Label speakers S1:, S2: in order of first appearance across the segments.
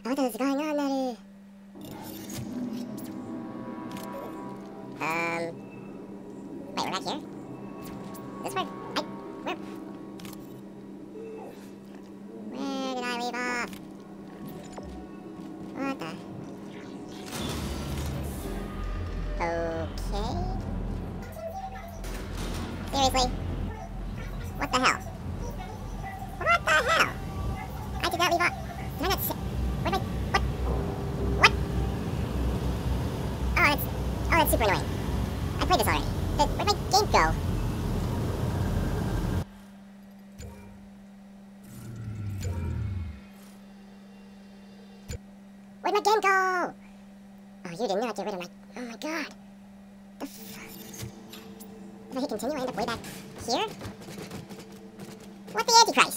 S1: What is going on there? Wait, we're back here? This way? Where? Where did I leave off? What the? Okay. Seriously? What the hell? What the hell? I did not leave off. Did I not say? Where am I? What? Oh, that's super annoying. I played this already. Where'd my game go? Where'd my game go? Oh, you did not get rid of my... Oh my god. The fuck? If I hit continue, I end up way back here? What the Antichrist?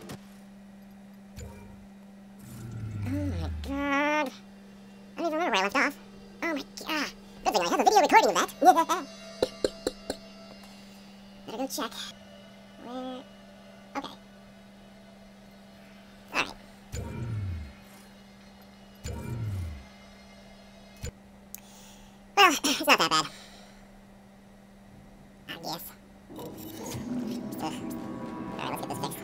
S1: Oh my god. I don't even remember where I left off. Oh my god. Good thing I have a video recording of that. Better go check. Where? Okay. Alright. Well, it's not that bad. I guess. Alright, let's get this fixed.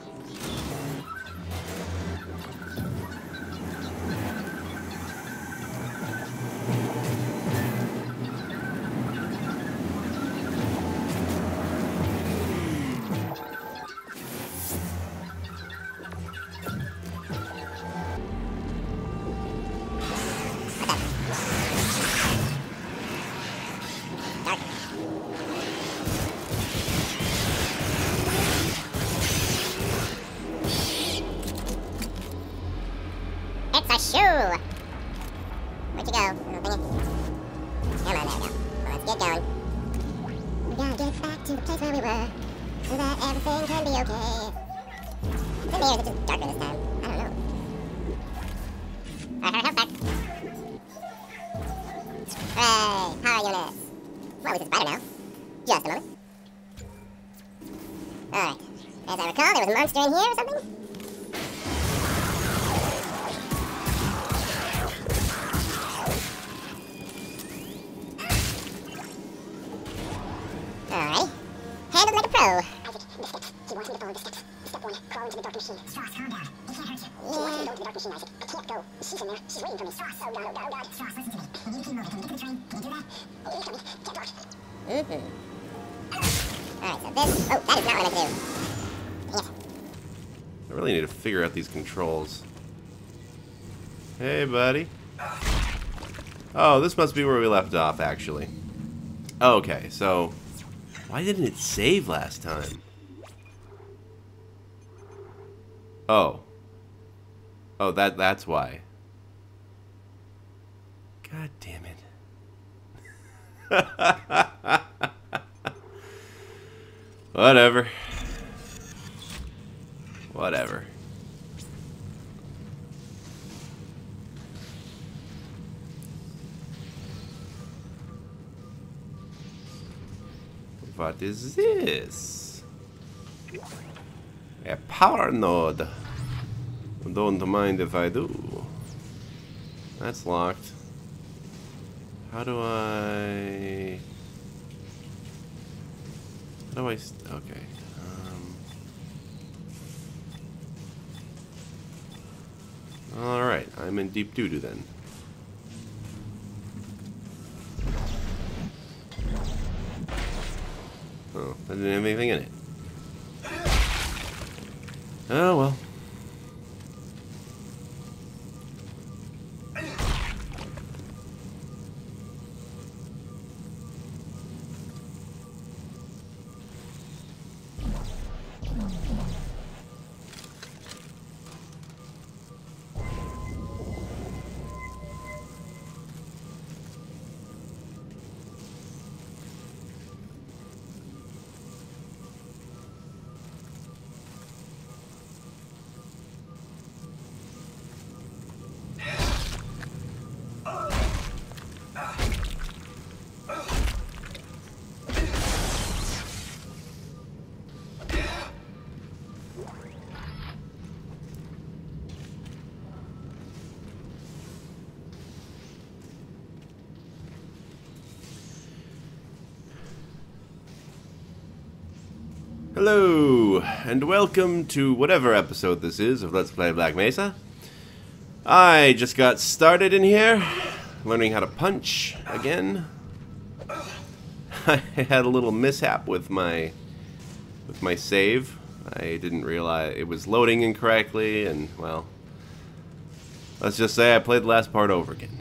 S1: It's a shoe! Where'd you go? Come on, there we go. Let's get going. We gotta get back to the place where we were, so that everything can be okay. Is it me or is it just darker this time? I don't know. Alright, help back. Hooray! Power units! Well, at least it's brighter now. Just a moment. Alright. As I recall, there was a monster in here or something? Alright. Handled like a pro. Isaac, the steps. He wants me to follow the steps. Step 1, crawl into the dark machine. Stross, calm down. He can't hurt you. Yeah. He wants me to go into the dark machine, Isaac. I can't go. She's in there. She's waiting for me. Stross. Oh god, oh god, oh god. Stross, listen to me. You need to keep moving. Can you get to the train? Can you do that? Oh, he's coming. Get dark. Alright, so this... Oh, that is not what I meant to do. Dang it.
S2: I really need to figure out these controls. Hey, buddy. Oh, this must be where we left off, actually. Okay, so... Why didn't it save last time? Oh. Oh, that's why. God damn it. Whatever. Whatever. What is this? A power node. Don't mind if I do. That's locked. How do I... Okay. Alright, I'm in deep doo-doo then. Oh, I didn't have anything in it. Oh well. Hello, and welcome to whatever episode this is of Let's Play Black Mesa. I just got started in here, learning how to punch again. I had a little mishap with my save. I didn't realize it was loading incorrectly, and well, let's just say I played the last part over again.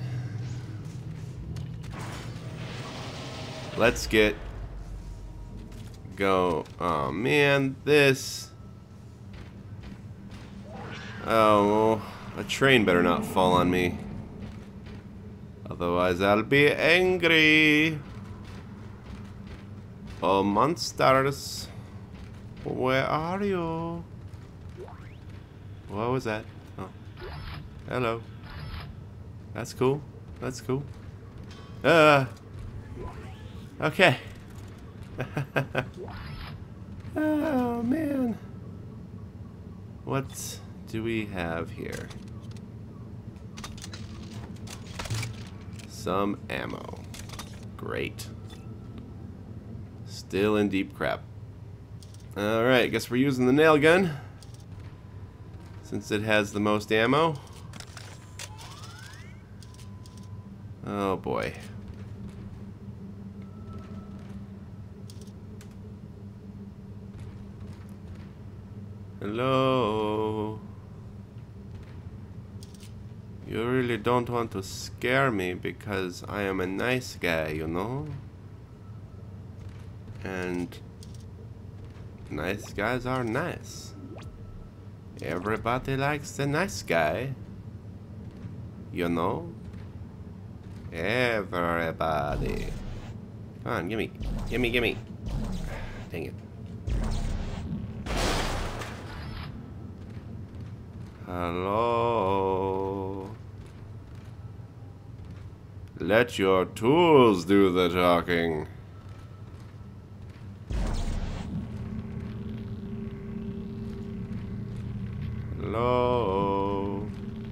S2: Let's get go. Oh man, this. Oh, a train better not fall on me. Otherwise I'll be angry. Oh, monsters. Where are you? What was that? Oh. Hello. That's cool. That's cool. Okay. Oh man. What do we have here? Some ammo. Great. Still in deep crap. Alright, guess we're using the nail gun since it has the most ammo. Oh boy. Hello. You really don't want to scare me because I am a nice guy, you know? And nice guys are nice. Everybody likes the nice guy. You know? Everybody. Come on, gimme. Gimme, gimme. Dang it. Hello. Let your tools do the talking. Hello.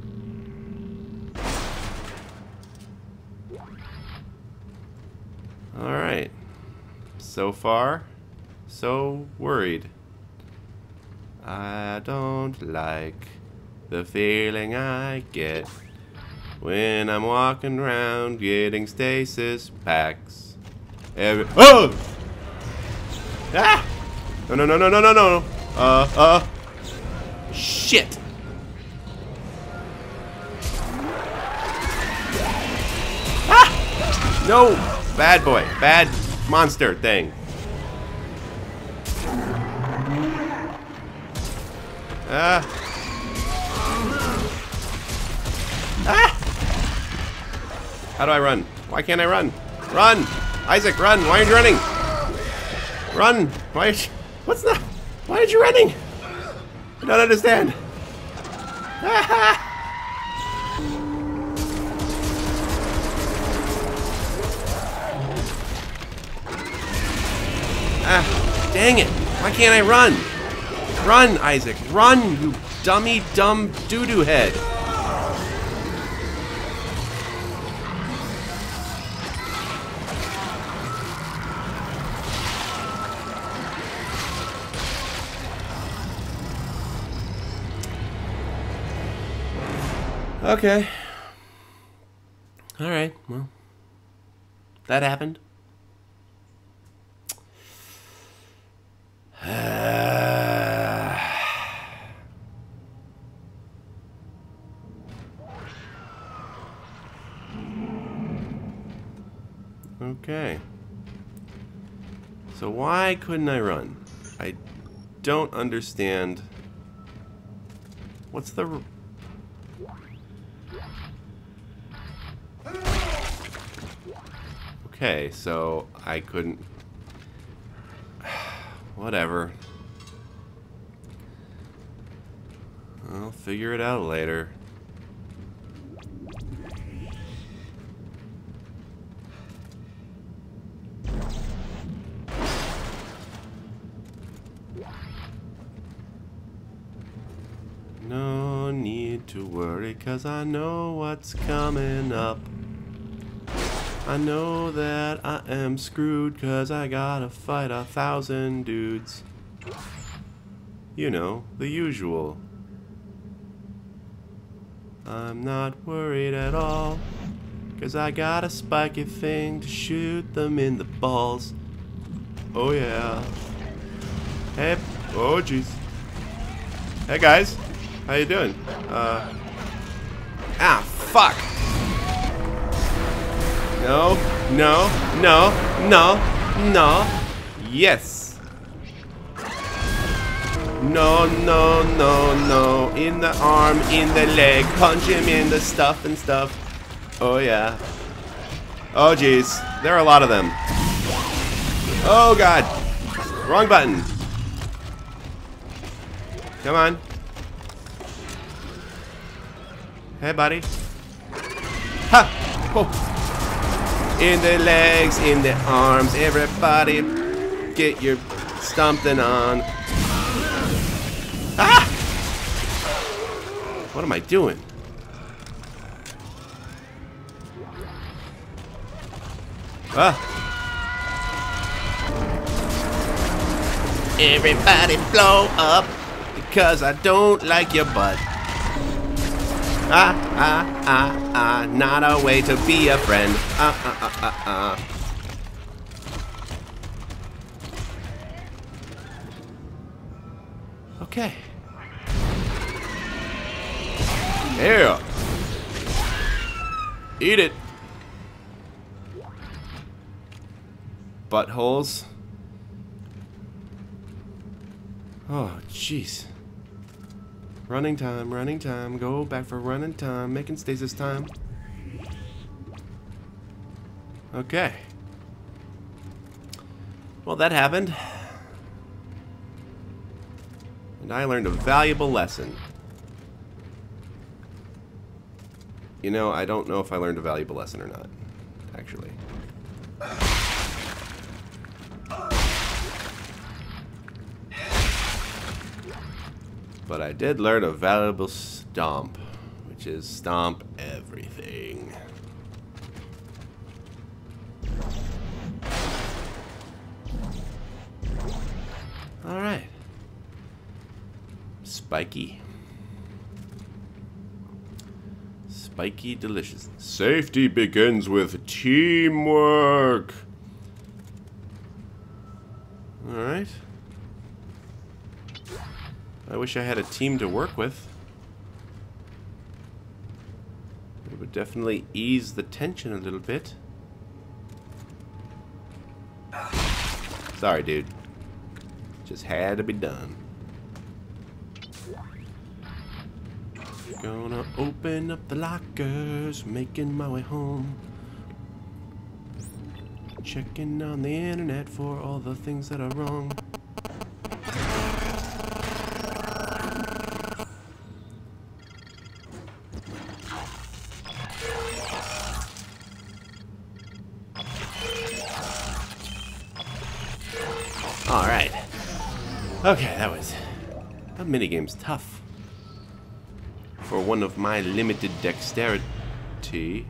S2: All right. So far, so worried. I don't like the feeling I get when I'm walking around getting stasis packs. Oh! Ah! No, no, no, no, no, no, no. Shit. Ah! No! Bad boy. Bad monster thing. Ah! How do I run? Why can't I run? Run! Isaac, run! Why aren't you running? Run! Why? What's that? Why aren't you running? I don't understand. Ah, dang it. Why can't I run? Run, Isaac. Run, you dummy, dumb doo-doo head. Okay. Alright, well. That happened. Okay. So why couldn't I run? I don't understand. What's the... Okay, so I couldn't... Whatever. I'll figure it out later. No need to worry, 'cause I know what's coming up. I know that I am screwed, 'cause I gotta fight 1,000 dudes. You know, the usual. I'm not worried at all, 'cause I got a spiky thing to shoot them in the balls. Oh yeah. Hey, oh jeez. Hey guys, how you doing? Ah, fuck. No, no, no, no, no. Yes. No, no, no, no. In the arm, in the leg. Punch him in the stuff and stuff. Oh, yeah. Oh, jeez. There are a lot of them. Oh, God. Wrong button. Come on. Hey, buddy. Ha! Oh. In the legs, in the arms. Everybody get your stomping on. Ah! What am I doing? Ah! Everybody blow up because I don't like your butt. Not a way to be a friend. Okay. Yeah. Eat it. Buttholes. Oh, jeez. Running time. Go back for running time. Making stasis time. Okay. Well, that happened. And I learned a valuable lesson. You know, I don't know if I learned a valuable lesson or not, actually. But I did learn a valuable stomp, which is stomp everything. Alright. Spiky. Spiky delicious. Safety begins with teamwork. Alright. I wish I had a team to work with. It would definitely ease the tension a little bit. Sorry, dude. Just had to be done. Gonna open up the lockers, making my way home. Checking on the internet for all the things that are wrong. Alright. Okay, that minigame's tough. For one of my limited dexterity.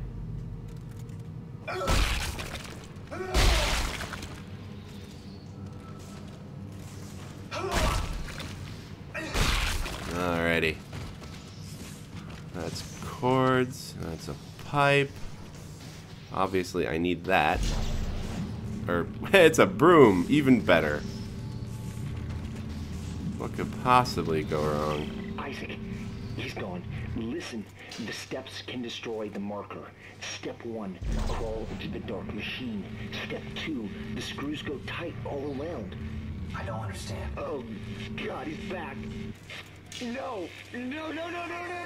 S2: Alrighty. That's cords. That's a pipe. Obviously, I need that. Or, it's a broom. Even better. What could possibly go wrong?
S3: Isaac, he's gone. Listen, the steps can destroy the marker. Step 1, crawl into the dark machine. Step 2, the screws go tight all around.
S4: I don't understand.
S3: Oh, God, he's back. No! No!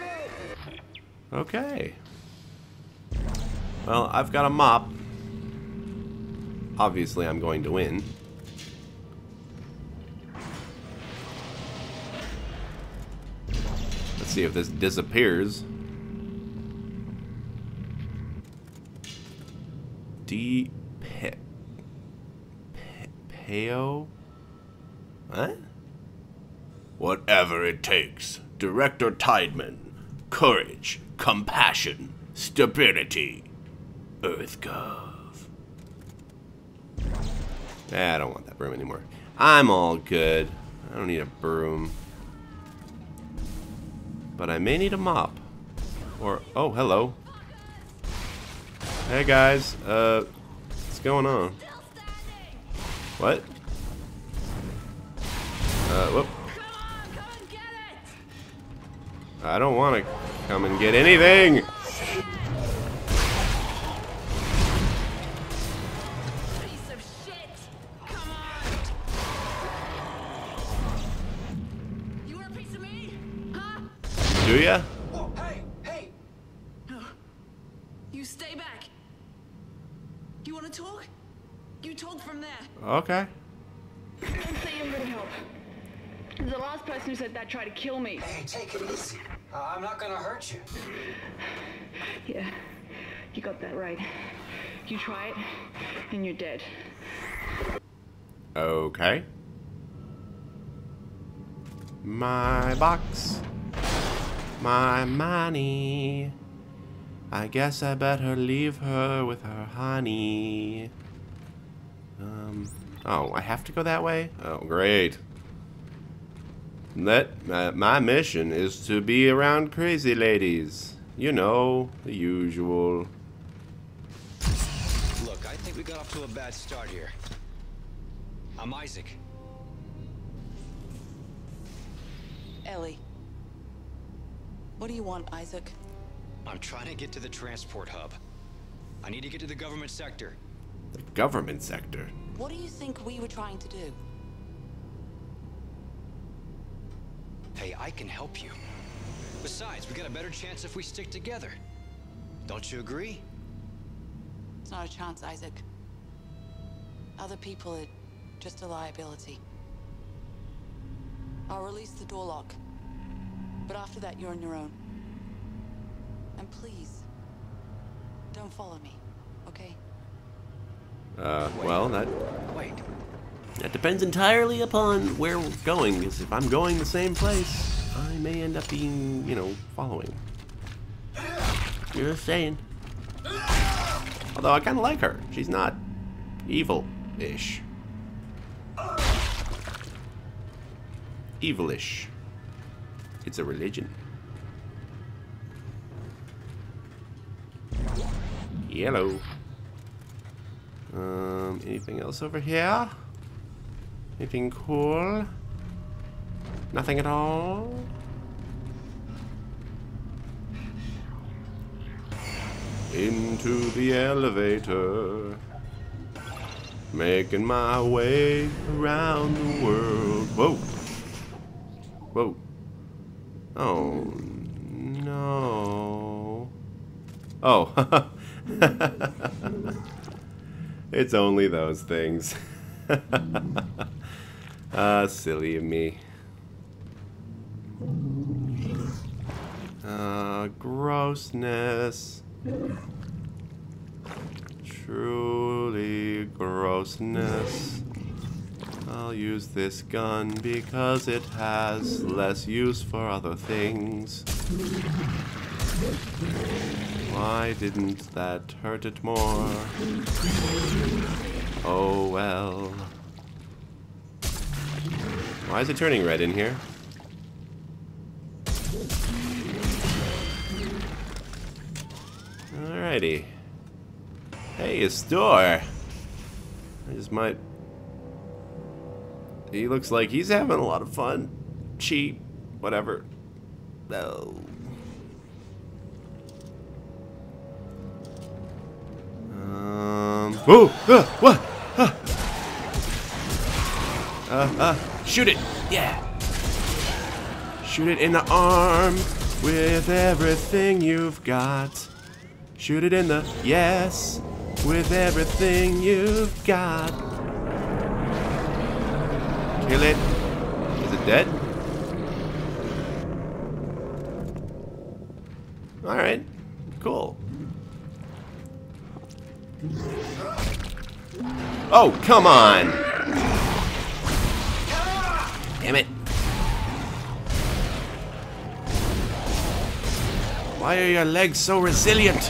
S2: Okay. Well, I've got a mop. Obviously, I'm going to win. Let's see if this disappears. Peo? What? Whatever it takes. Director Tideman. Courage. Compassion. Stability. EarthGov. I don't want that broom anymore. I'm all good. I don't need a broom. But I may need a mop. Or, oh, hello. Hey guys, what's going on? What? Whoop. I don't want to come and get anything!
S4: Piece of shit! Come on! You want a piece of me? Huh?
S2: Do ya?
S3: Whoa, hey, hey!
S4: No. You stay back. You want to talk? You talk from there.
S2: Okay.
S5: Don't say you're gonna help. The last person who said that tried to kill me.
S6: Hey, take it easy. I'm not gonna hurt you.
S5: Yeah, you got that right. You try it, and you're dead.
S2: Okay. My box. My money. I guess I better leave her with her honey. Oh, I have to go that way? Oh, great. My mission is to be around crazy ladies. You know, the usual.
S6: Look, I think we got off to a bad start here. I'm Isaac.
S4: Ellie. What do you want, Isaac?
S6: I'm trying to get to the transport hub. I need to get to the government sector.
S2: The government sector.
S4: What do you think we were trying to do?
S6: Hey, I can help you. Besides, we got a better chance if we stick together. Don't you agree?
S4: It's not a chance, Isaac. Other people are just a liability. I'll release the door lock. But after that, you're on your own. And please, don't follow me, okay?
S2: Well,
S6: Wait.
S2: that depends entirely upon where we're going, because if I'm going the same place, I may end up being, you know, following. You're just saying. Although I kind of like her. She's not evil-ish. Evilish. It's a religion. Yellow. Anything else over here? Anything cool? Nothing at all? Into the elevator. Making my way around the world. Whoa. Whoa. Oh, no. Oh. It's only those things. Silly of me. Grossness. Truly grossness. I'll use this gun because it has less use for other things. Why didn't that hurt it more? Oh well. Why is it turning red in here? Alrighty. Hey, a store. I just might... He looks like he's having a lot of fun. Cheap. Whatever. Oh. Oh! What? Shoot it! Yeah! Shoot it in the arm with everything you've got. Shoot it in the... Yes! With everything you've got. Kill it. Is it dead? Alright. Cool. Oh, come on! Damn it. Why are your legs so resilient?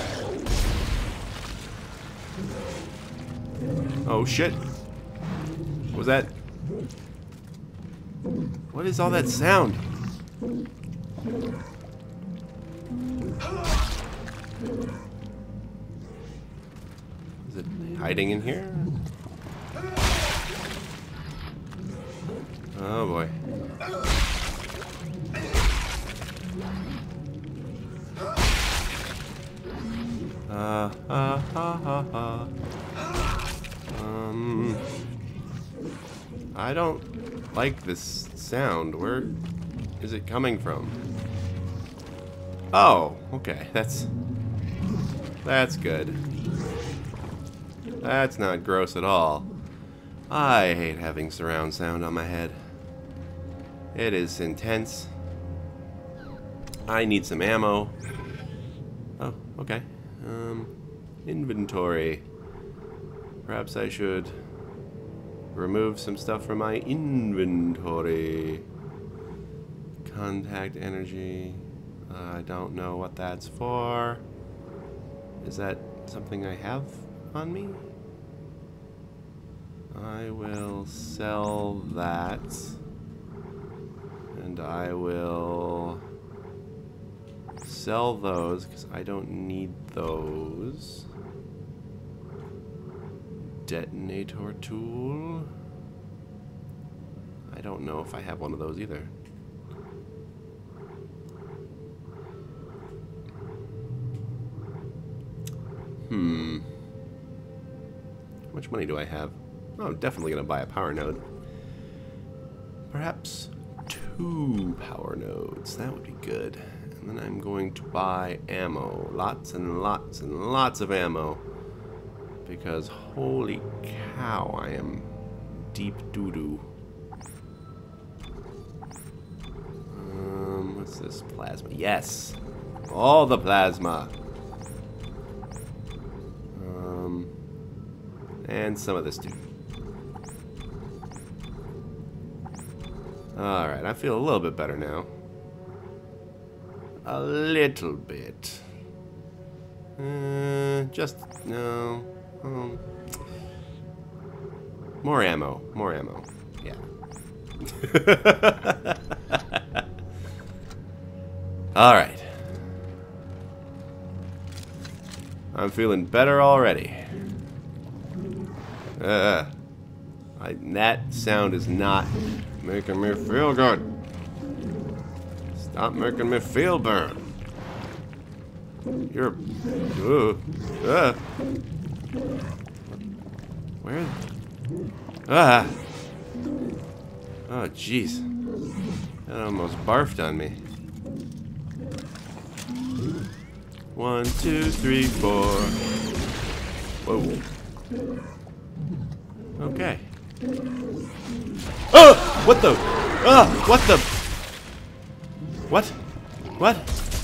S2: Oh shit. What was that? What is all that sound? Is it hiding in here? Oh boy. I don't like this sound. Where is it coming from? Oh, okay. That's good. That's not gross at all. I hate having surround sound on my head. It is intense. I need some ammo. Oh, okay. Inventory. Perhaps I should remove some stuff from my inventory. Contact energy. I don't know what that's for. Is that something I have on me? I will sell that. And I will sell those because I don't need those. Detonator tool. I don't know if I have one of those either. How much money do I have? Oh, I'm definitely going to buy a power node. Perhaps 2 power nodes. That would be good. And then I'm going to buy ammo. Lots and lots and lots of ammo. Because holy cow, I am deep doo-doo. What's this? Plasma. Yes! All the plasma! And some of this too. Alright, I feel a little bit better now. A little bit. Just, no. More ammo. More ammo. Yeah. Alright. I'm feeling better already. That sound is not making me feel good. Stop making me feel bad. You're... Where? Oh, jeez. That almost barfed on me. 1, 2, 3, 4. Whoa. Okay. Oh! What the? Oh! What the? What? What?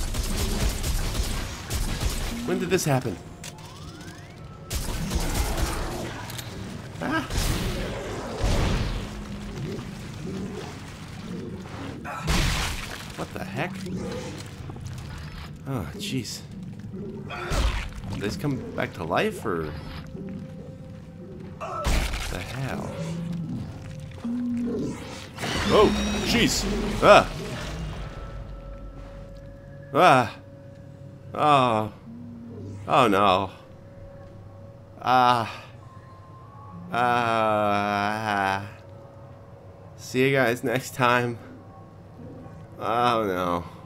S2: When did this happen? Ah! What the heck? Oh, jeez. Did this come back to life, or... the hell? Oh, jeez. Ah. Ah. Oh. Oh no. See you guys next time. Oh no.